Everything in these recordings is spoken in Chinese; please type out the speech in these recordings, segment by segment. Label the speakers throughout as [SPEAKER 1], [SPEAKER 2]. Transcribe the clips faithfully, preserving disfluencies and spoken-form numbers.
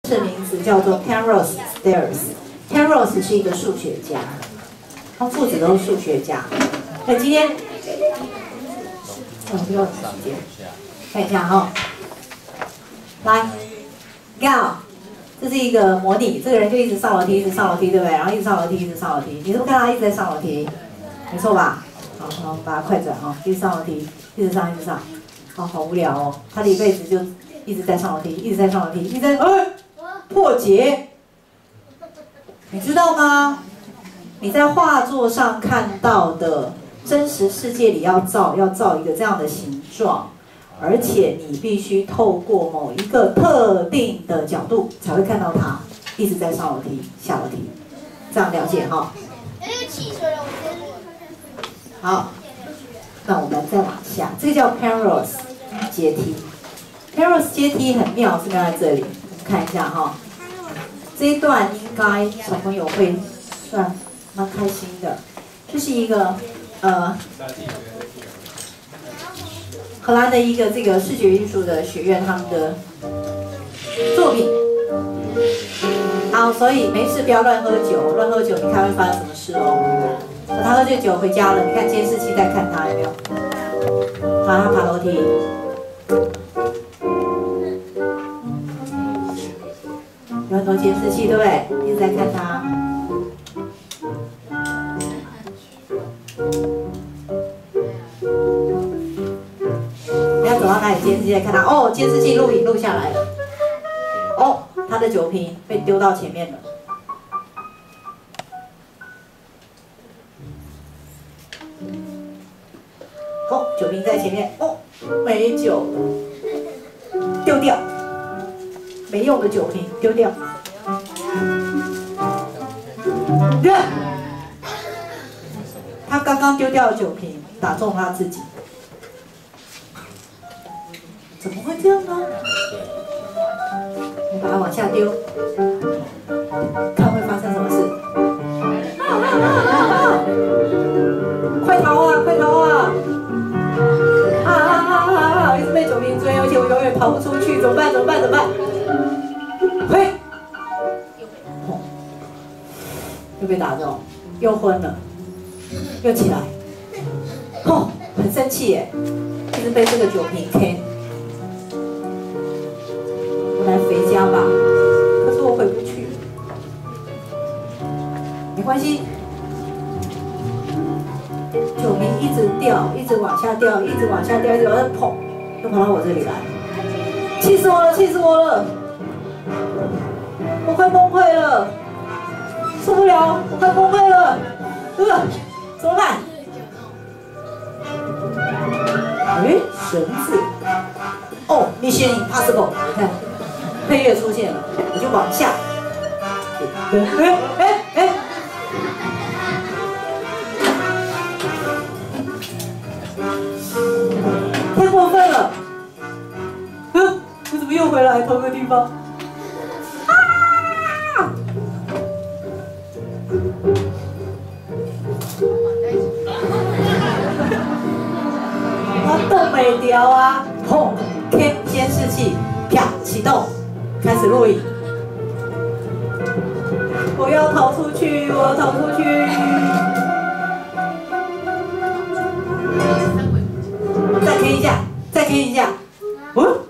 [SPEAKER 1] 的名字叫做 Penrose Stairs。Penrose 是一个数学家，他父子都是数学家。那今天，哦，不要时间，看一下哈、哦，来，你看啊、哦，这是一个模拟，这个人就一直上楼梯，一直上楼梯，对不对？然后一直上楼梯，一直上楼梯，你是不是看他一直在上楼梯？没错吧？好，好，把它快转啊、哦，一直上楼梯，一直上，一直上，哦，好无聊哦，他的一辈子就一直在上楼梯，一直在上楼梯，一直在，哎，破解，你知道吗？你在画作上看到的真实世界里要造，要造一个这样的形状，而且你必须透过某一个特定的角度才会看到它一直在上楼梯、下楼梯，这样了解哈？好，那我们再往下，这个叫 Penrose 阶梯。Penrose 阶梯很妙，是在这里，我们看一下哈。这一段应该小朋友会算蛮开心的，这是一个呃荷兰的一个这个视觉艺术的学院他们的作品。好，所以没事不要乱喝酒，乱喝酒你看会发生什么事哦。他喝醉酒回家了，你看监视器在看他有没有？好，他爬楼梯。有很多监视器，对不对？一直在看他。你要走到哪里，监视器在看他。哦，监视器录影录下来了。哦，他的酒瓶被丢到前面了。哦，酒瓶在前面。哦，没酒了，丢掉。没用的酒瓶丢掉。对，他刚刚丢掉的酒瓶打中他自己，怎么会这样呢？你把它往下丢，看会发生什么事？啊啊啊啊啊！快逃啊！快逃啊！啊啊啊啊啊！一直被酒瓶追，而且我永远跑不出去，怎么办？怎么办？怎么办？嘿，哦，又被打中，又昏了，又起来，哦，很生气耶，一直被这个酒瓶 K。我来回家吧，可是我回不去，没关系，酒瓶一直掉，一直往下掉，一直往下掉，一直往下砰，又跑到我这里来，气死我了，气死我了！我快崩溃了，受不了，我快崩溃了，呃，怎么办？哎，绳子，哦 ，Mission Impossible， 你看，配乐出现了，我就往下，哎哎哎，太过分了，嗯，我怎么又回来同一个地方？动没掉啊！砰！天监视器，啪启动，开始录影。我要逃出去！我要逃出去！再 K 一下，再 K 一下。哦，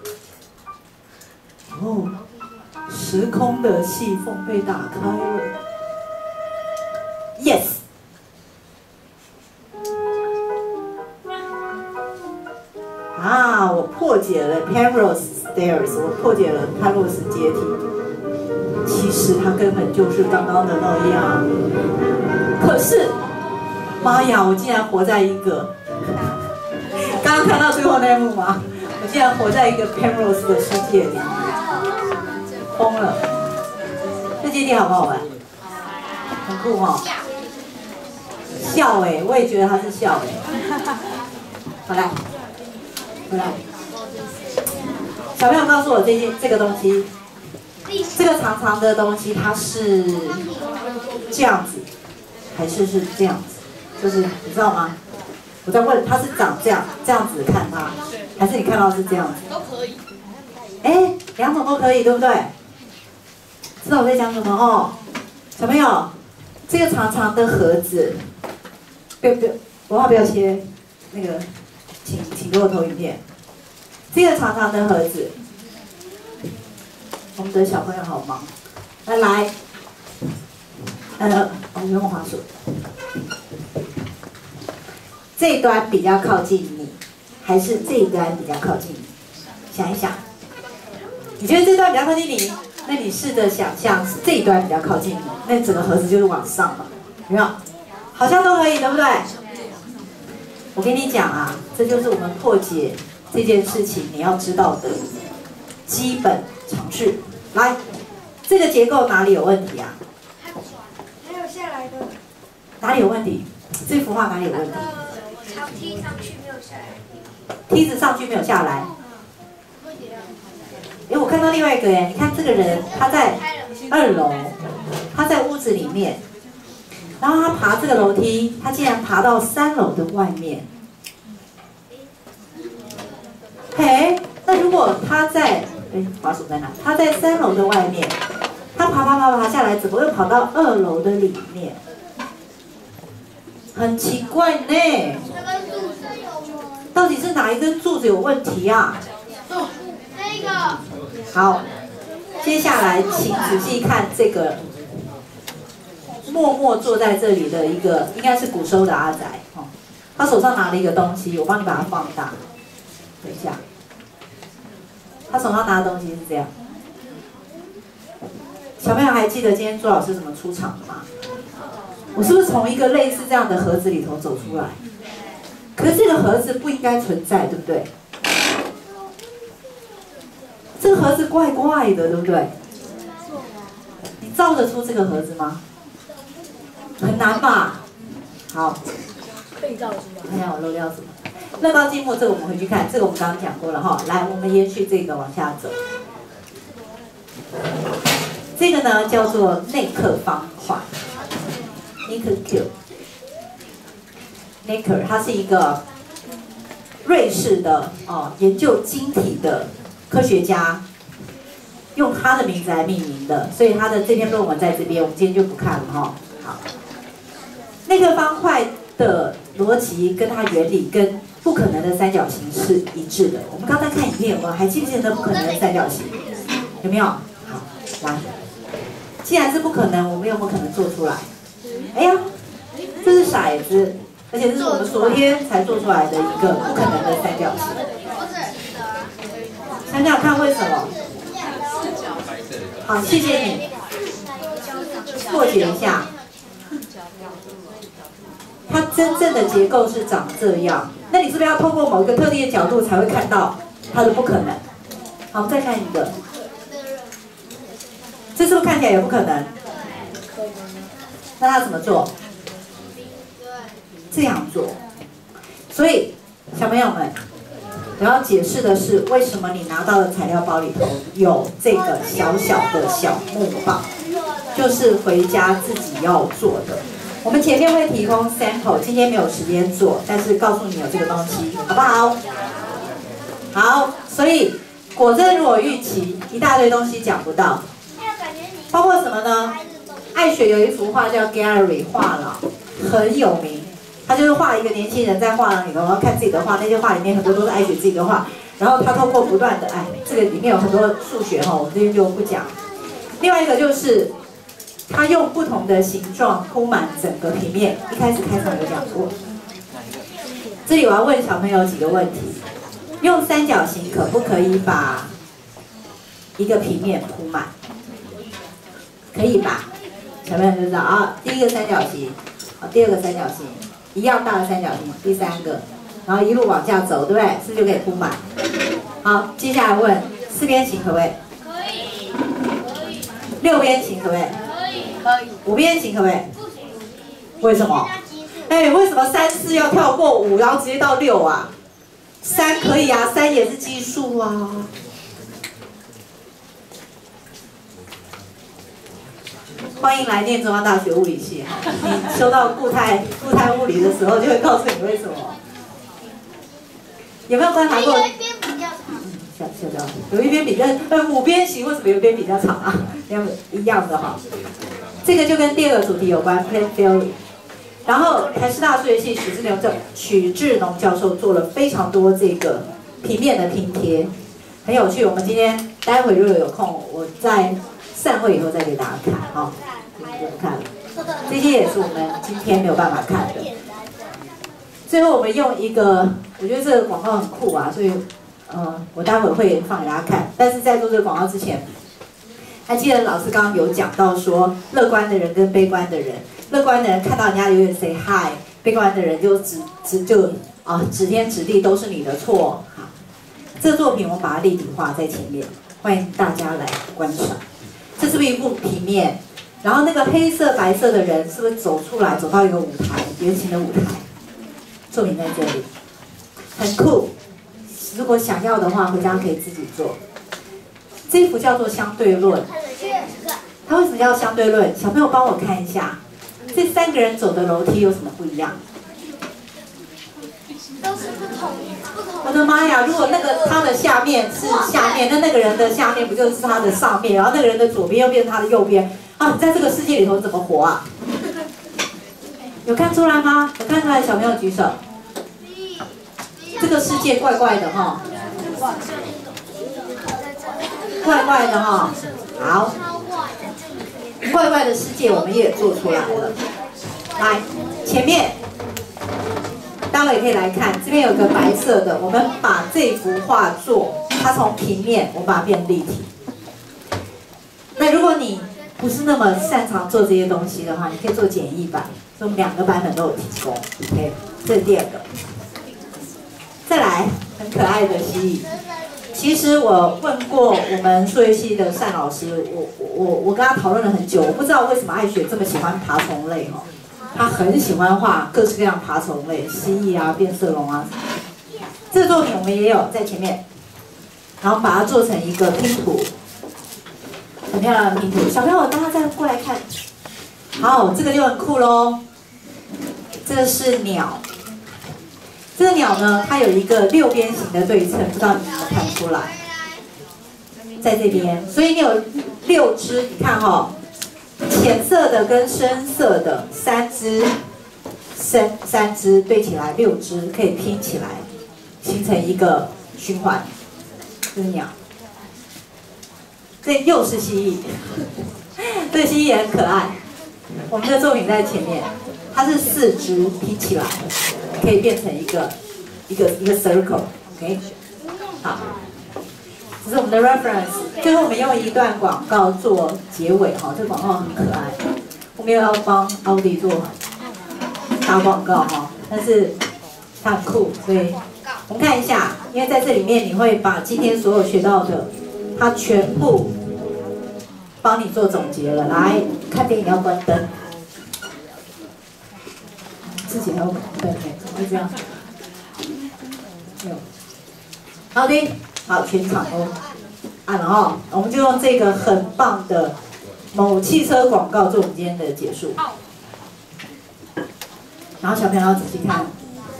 [SPEAKER 1] 哦，时空的细缝被打开了。Yes。啊！我破解了 Penrose Stairs， 我破解了潘洛斯阶梯。其实它根本就是刚刚的那样。可是，妈呀！我竟然活在一个……刚刚看到最后那一幕吗？我竟然活在一个 Penrose 的世界里，疯了！这阶梯好不好玩？很酷哈、哦！笑哎、欸，我也觉得他是笑哎、欸。好来。回来，小朋友告诉我这件这个东西，这个长长的东西它是这样子，还是是这样子？就是你知道吗？我在问，它是长这样这样子看它，还是你看到是这样子？都可以。哎，两种都可以，对不对？ 知道我在讲什么哦？小朋友，这个长长的盒子，不要不要，我话不要切，那个，请请给我投影片。这个长长的盒子，我们的小朋友好忙，来来，呃，我们用滑鼠，这一端比较靠近你，还是这一端比较靠近你？想一想，你觉得这端比较靠近你？那你试着想象这一端比较靠近你，那整个盒子就是往上嘛，有没有？好像都可以，对不对？我跟你讲啊，这就是我们破解这件事情你要知道的基本常识。来，这个结构哪里有问题啊？
[SPEAKER 2] 还有下来的。
[SPEAKER 1] 哪里有问题？这幅画哪里有问题？
[SPEAKER 2] 长梯上去没有下来。
[SPEAKER 1] 梯子上去没有下来。哎，我看到另外一个哎，你看这个人他在二楼，他在屋子里面，然后他爬这个楼梯，他竟然爬到三楼的外面。嘿，那如果他在，哎，滑鼠在哪？他在三楼的外面，他爬爬爬爬下来，怎么又跑到二楼的里面？很奇怪呢。到底是哪一根柱子有问题啊？
[SPEAKER 2] 那个。
[SPEAKER 1] 好，接下来请仔细看这个默默坐在这里的一个，应该是古收的阿宅哦。他手上拿了一个东西，我帮你把它放大。等一下，他手上拿的东西是这样。小朋友还记得今天朱老师怎么出场的吗？我是不是从一个类似这样的盒子里头走出来？可是这个盒子不应该存在，对不对？这个盒子怪怪的，对不对？你造得出这个盒子吗？很难吧？好，
[SPEAKER 2] 被造出来。
[SPEAKER 1] 看一下我漏掉什么。乐高积木这个我们回去看，这个我们刚刚讲过了哈。来，我们延续这个往下走。这个呢叫做内克方块 ，Necker Cube。Necker 它是一个瑞士的哦研究晶体的科学家用他的名字来命名的，所以他的这篇论文在这边，我们今天就不看了哈。好，内克方块的逻辑跟它原理跟不可能的三角形是一致的。我们刚才看影片有没有？还记不记得不可能的三角形？有没有？好，来，既然是不可能，我们有没有可能做出来？哎呀，这是骰子，而且这是我们昨天才做出来的一个不可能的三角形。想想看为什么？好，谢谢你。破解一下，它真正的结构是长这样。那你是不是要透过某一个特定的角度才会看到它的不可能？好，我们再看一个，这是不是看起来也不可能？那它怎么做？这样做。所以，小朋友们。我要解释的是，为什么你拿到的材料包里头有这个小小的小木棒，就是回家自己要做的。我们前面会提供 sample， 今天没有时间做，但是告诉你有这个东西，好不好？好，所以果真如我预期，一大堆东西讲不到，包括什么呢？爱雪有一幅画叫 Gallery 画廊，很有名。他就是画一个年轻人在画廊里头，然后看自己的画，那些画里面很多都是爱雪自己的画，然后他透过不断的，哎，这个里面有很多数学哈，我们这边就不讲。另外一个就是他用不同的形状铺满整个平面，一开始开场有讲过。这里我要问小朋友几个问题：用三角形可不可以把一个平面铺满？可以吧？小朋友就知道啊，第一个三角形，啊，第二个三角形。一样大的三角形，第三个，然后一路往下走，对不对？是不是就可以铺满？好，接下来问四边形可不可以？
[SPEAKER 2] 可以。可以。
[SPEAKER 1] 六边形可不可以？
[SPEAKER 2] 可以。可以。
[SPEAKER 1] 五边形可不可以？
[SPEAKER 2] 不行。
[SPEAKER 1] 为什么？哎，为什么三四要跳过五，然后直接到六啊？三可以啊，三也是奇数啊。欢迎来念中央大学物理系哈，你修到固态固态物理的时候，就会告诉你为什么。有没有观察过？ 下下标有一边比较呃五边形，为什么有一边比较长啊？两个一样的哈。这个就跟第二个主题有关 ，Plan Theory。然后台师大数学系许志农教许志农教授做了非常多这个平面的拼贴，很有趣。我们今天待会如果有空，我在散会以后再给大家看哈。不用看，这些也是我们今天没有办法看的。最后我们用一个，我觉得这个广告很酷啊，所以呃，我待会会放给大家看。但是在做这个广告之前，还记得老师刚刚有讲到说，乐观的人跟悲观的人。乐观的人看到人家有点 say hi， 悲观的人就指指就啊指天指地都是你的错。好，这个作品我们把它立体化在前面，欢迎大家来观赏。这是不是一部平面？然后那个黑色白色的人是不是走出来，走到一个舞台，圆形的舞台？作品在这里，很酷。如果想要的话，回家可以自己做。这幅叫做相对论。它为什么叫相对论？小朋友帮我看一下。这三个人走的楼梯有什么不一样？
[SPEAKER 2] 都是不同不同。
[SPEAKER 1] 我的妈呀！如果那个他的下面是下面，那那个人的下面不就是他的上面？然后那个人的左边又变成他的右边啊！你在这个世界里头怎么活啊？有看出来吗？有看出来的小朋友举手。这个世界怪怪的哈，怪怪的哈。好。怪怪的世界我们也做出来了，来前面，待会可以来看，这边有个白色的，我们把这幅画作，它从平面我们把它变立体。那如果你不是那么擅长做这些东西的话，你可以做简易版，所以我们两个版本都有提供。OK， 这是第二个。再来，很可爱的蜥蜴。其实我问过我们数学系的单老师，我我我跟他讨论了很久，我不知道为什么艾雪这么喜欢爬虫类哈，他很喜欢画各式各样爬虫类，蜥蜴啊、变色龙啊。这个作品我们也有在前面，然后把它做成一个拼图，很漂亮的拼图。小朋友，大家再过来看，好，这个就很酷喽。这个是鸟。这个鸟呢，它有一个六边形的对称，不知道你有没有看出来，在这边，所以你有六只，你看哈、哦，浅色的跟深色的三只，深三只对起来六只，可以拼起来，形成一个循环。这是鸟，这又是蜥蜴，这个蜥蜴也很可爱。我们的作品在前面，它是四只拼起来。可以变成一个一个一个 circle，OK， 好，这是我们的 reference。最后我们用一段广告做结尾哈，这个广告很可爱。我们又要帮奥迪做打广告哈，但是它很酷，所以我们看一下，因为在这里面你会把今天所有学到的，它全部帮你做总结了。来看电影要关灯。自己还要对对，就这样。有，好的，好，全场都按了哈，我们就用这个很棒的某汽车广告做我们今天的结束。然后小朋友要仔细看。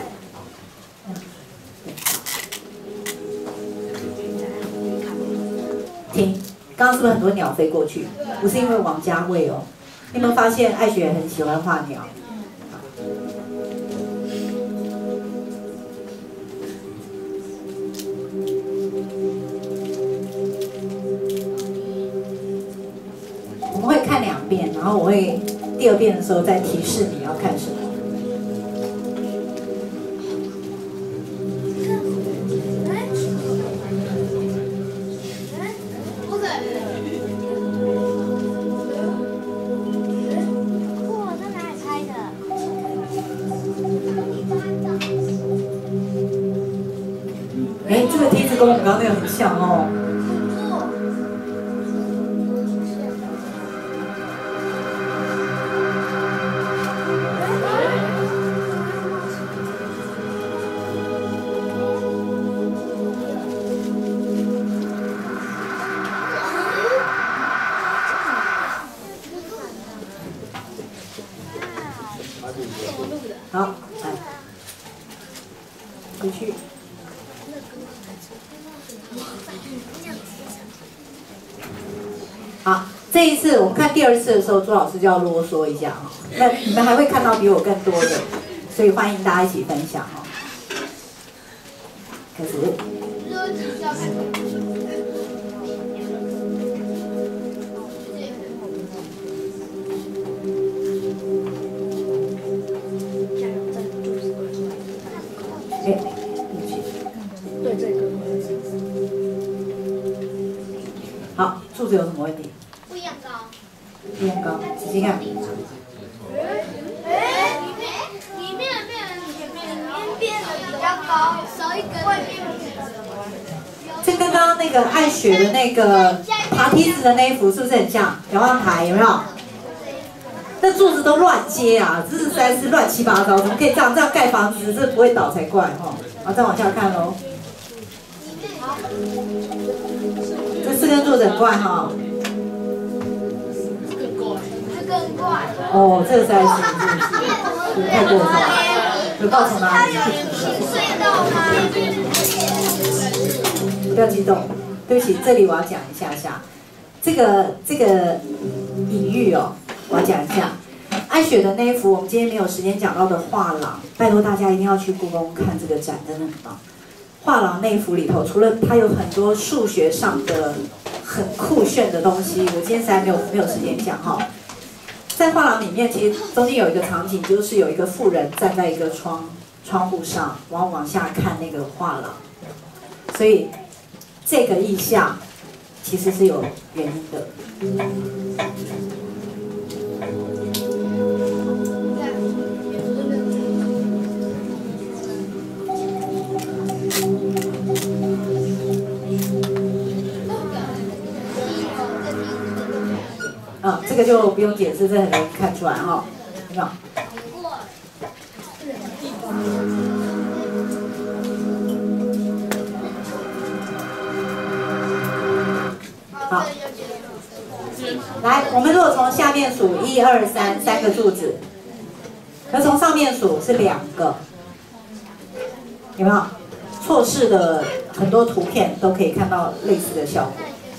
[SPEAKER 1] 停，刚刚是不是很多鸟飞过去？不是因为王家卫哦，你有没有发现艾雪很喜欢画鸟？我会看两遍，然后我会第二遍的时候再提示你要看什么。
[SPEAKER 2] 哇，在哪里拍的？
[SPEAKER 1] 哎，这个梯子跟我们刚刚那个很像哦。好，来，回去。 好，这一次我们看第二次的时候，朱老师就要啰嗦一下哈。那你们还会看到比我更多的，所以欢迎大家一起分享哈。开始。哎，对这个。好，柱子有什么问题？
[SPEAKER 2] 不一样高。
[SPEAKER 1] 不一样高，仔细看。
[SPEAKER 2] 哎，里面的变成前面边边的比较高，少一根。外面。
[SPEAKER 1] 这跟刚刚那个爱雪的那个爬梯子的那一幅是不是很像？瞭望台有没有？那柱子都乱接啊，这是实在是乱七八糟，怎么可以这样这样盖房子？这不会倒才怪哈！好，再往下看喽。这四根柱子很怪哈。
[SPEAKER 2] 这更怪。
[SPEAKER 1] 哦，这个实在是是是太过分了。有告诉哪里？
[SPEAKER 2] 隧道吗？
[SPEAKER 1] 不要激动，对不起，这里我要讲一下下，这个这个隐喻哦，我要讲一下。爱雪的那一幅，我们今天没有时间讲到的画廊，拜托大家一定要去故宫看这个展，真的很棒。画廊那一幅里头，除了它有很多数学上的很酷炫的东西，我今天实在没有没有时间讲哈。在画廊里面，其实中间有一个场景，就是有一个妇人站在一个窗窗户上，然后往下看那个画廊，所以这个意象其实是有原因的。啊，这个就不用解释，这很容易看出来哈，有没有？好，来，我们如果从下面数一二三，三个柱子，而从上面数是两个，有没有？错视的很多图片都可以看到类似的效果。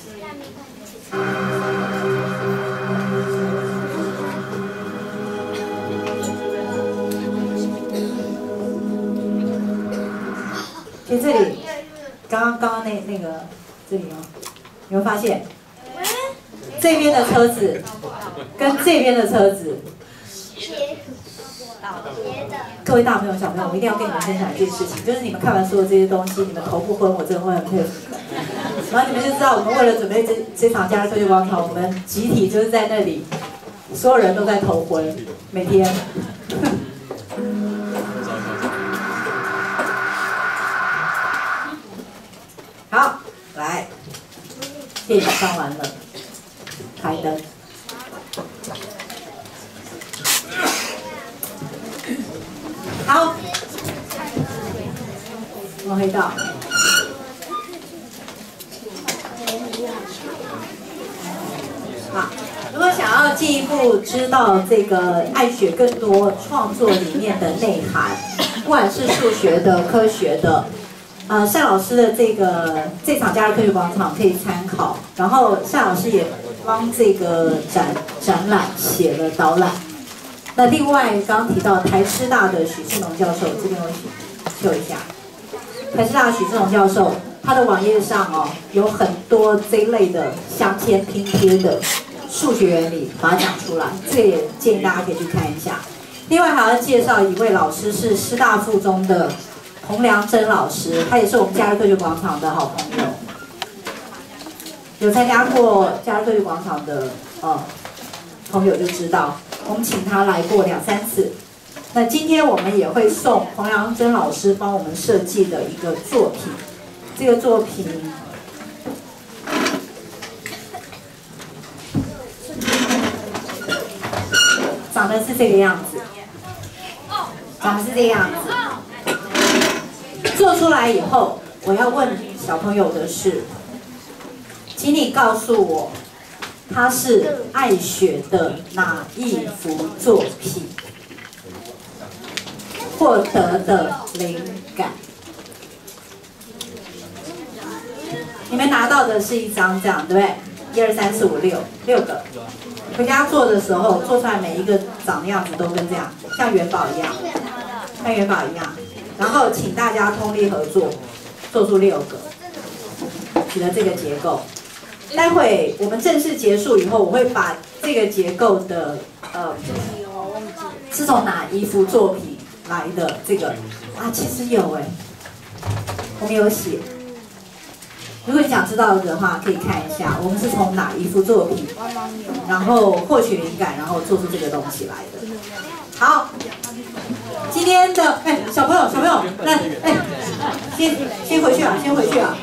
[SPEAKER 1] 其实这里，刚刚刚刚那那个这里哦，你会发现，这边的车子跟这边的车子，各位大朋友小朋友，我一定要跟你们分享一件事情，就是你们看完所有这些东西，你们头不昏，我真的会很佩服。然后你们就知道，我们为了准备这这场假日科学广场，我们集体就是在那里，所有人都在头昏，每天。好，来，电影放完了，开灯。好，往回倒。好，如果想要进一步知道这个爱雪更多创作里面的内涵，不管是数学的、科学的。呃，单老师的这个这场假日科学广场可以参考，然后单老师也帮这个展展览写了导览。那另外刚刚提到台师大的许志农教授，这边我秀一下，台师大许志农教授他的网页上哦有很多这一类的镶嵌拼贴的数学原理，把它讲出来，这个也建议大家可以去看一下。另外还要介绍一位老师是师大附中的。洪良珍老师，他也是我们假日科学广场的好朋友，有参加过假日科学广场的呃朋友就知道，我们请他来过两三次。那今天我们也会送洪良珍老师帮我们设计的一个作品，这个作品长得是这个样子，长得是这个样子。做出来以后，我要问小朋友的是，请你告诉我，它是爱雪的哪一幅作品获得的灵感？你们拿到的是一张这样，对不对？ 一二三四五六六个。回家做的时候，做出来每一个长的样子都跟这样，像元宝一样，像元宝一样。然后请大家通力合作，做出六个，取得这个结构。待会我们正式结束以后，我会把这个结构的呃是从哪一幅作品来的这个啊，其实有哎，我们有写。如果你想知道的话，可以看一下我们是从哪一幅作品，然后获取灵感，然后做出这个东西来的。好，今天的哎，小朋友，小朋友，来，哎，先先回去啊，先回去啊。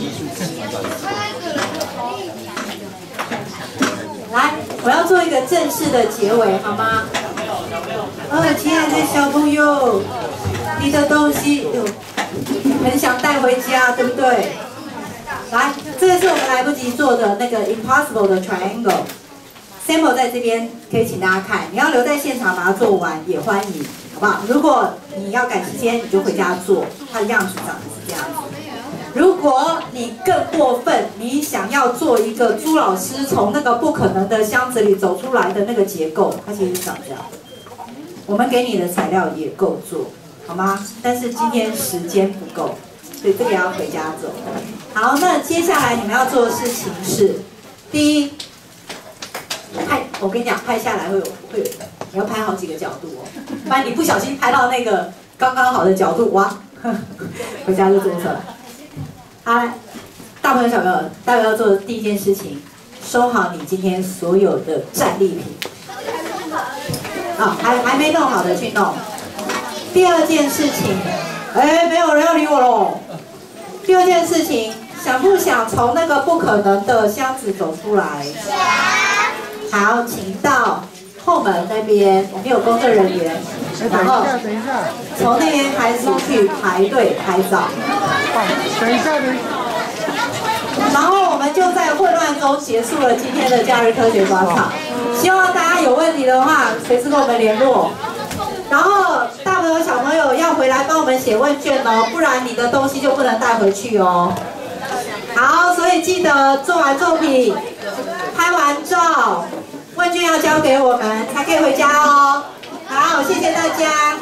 [SPEAKER 1] 来，我要做一个正式的结尾，好吗？呃，亲爱的小朋友，你的东西有很想带回家，对不对？来，这个是我们来不及做的那个 impossible 的 triangle。sample 在这边，可以请大家看。你要留在现场把它做完也欢迎，好不好？如果你要赶时间，你就回家做，它的样子长得是这样子。如果你更过分，你想要做一个朱老师从那个不可能的箱子里走出来的那个结构，它其实是长这样的。我们给你的材料也够做，好吗？但是今天时间不够，所以这个要回家做。好，那接下来你们要做的事情是，第一，拍，我跟你讲，拍下来会有会有，你要拍好几个角度哦，不然你不小心拍到那个刚刚好的角度，哇，回家就做错了。好，大朋友小朋友，待会要做的第一件事情，收好你今天所有的战利品。啊，还还没弄好的去弄。第二件事情，哎，没有人要理我喽。第二件事情，想不想从那个不可能的箱子走出来？想。好，请到后门那边，我们有工作人员，然后从那边开始去排队拍照。
[SPEAKER 3] 等一下，等一下。
[SPEAKER 1] 然后我们就在混乱中结束了今天的假日科学广场。希望大家有问题的话，随时跟我们联络。然后大朋友小朋友要回来帮我们写问卷哦，不然你的东西就不能带回去哦。好，所以记得做完作品、拍完照，问卷要交给我们才可以回家哦。好，谢谢大家。